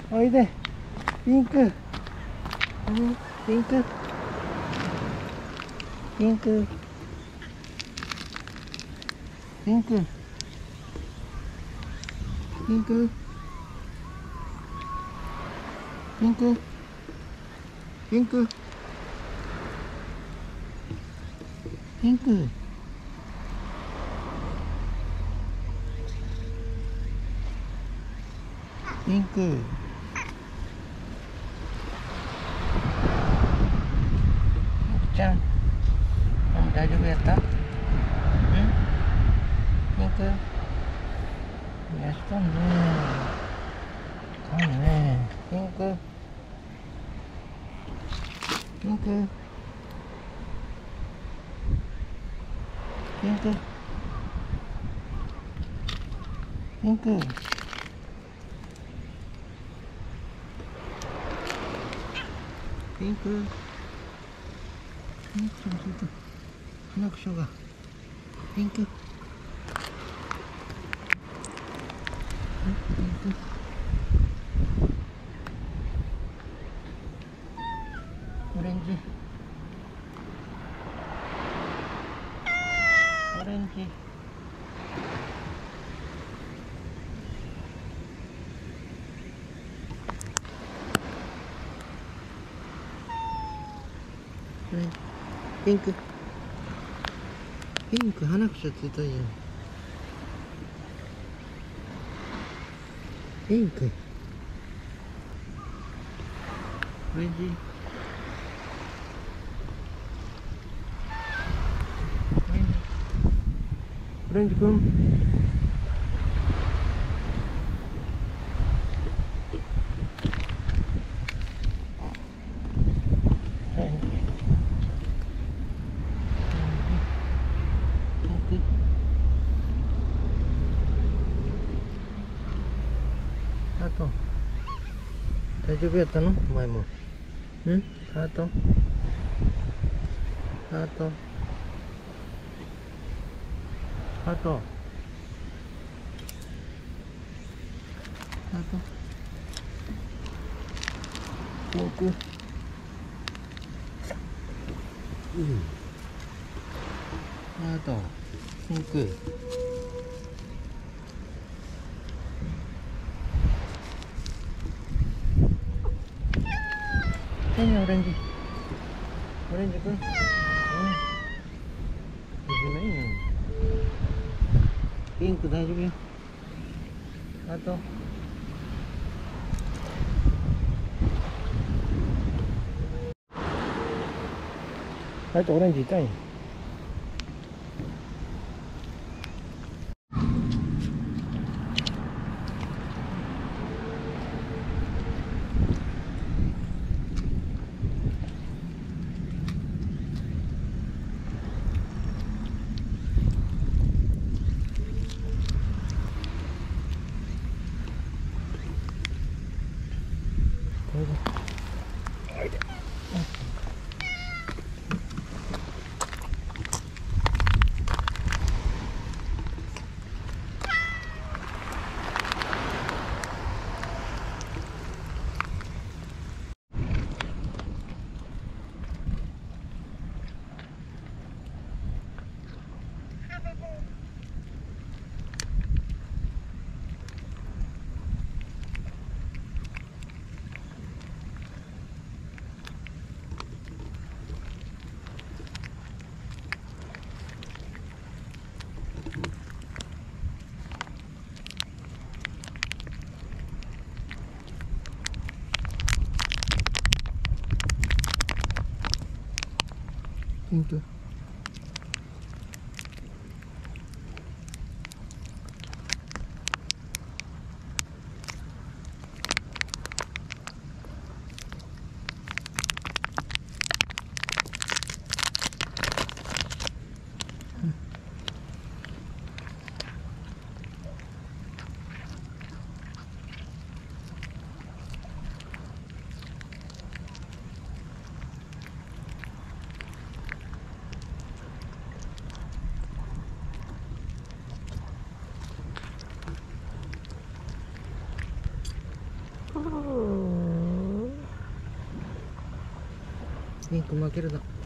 おいで。ピンク。ピンク。ピンク。ピンク。ピンク。ピンク。ピンク。ピンク。ピンク。ちゃん、大丈夫やった？ピンク。いやしとんね。かんね。ピンク。ピンク。ピンク。ピンク。ピンク。ピンクがついた。鼻くそが。ピンク。ピンク。オレンジ。オレンジ。ピンク。ピンク、鼻くそついたじゃん。ピンク。オレンジ。オレンジくん。ハート、大丈夫やったの？お前も。ハート、ハート、ハート、ハート、ピンク。ハート、ピンク。何オレンジ。オレンジくん。いじめんよ。ピンク大丈夫よ。あと。あとオレンジ痛い。おいで。ピンク。 ピンク負けるな。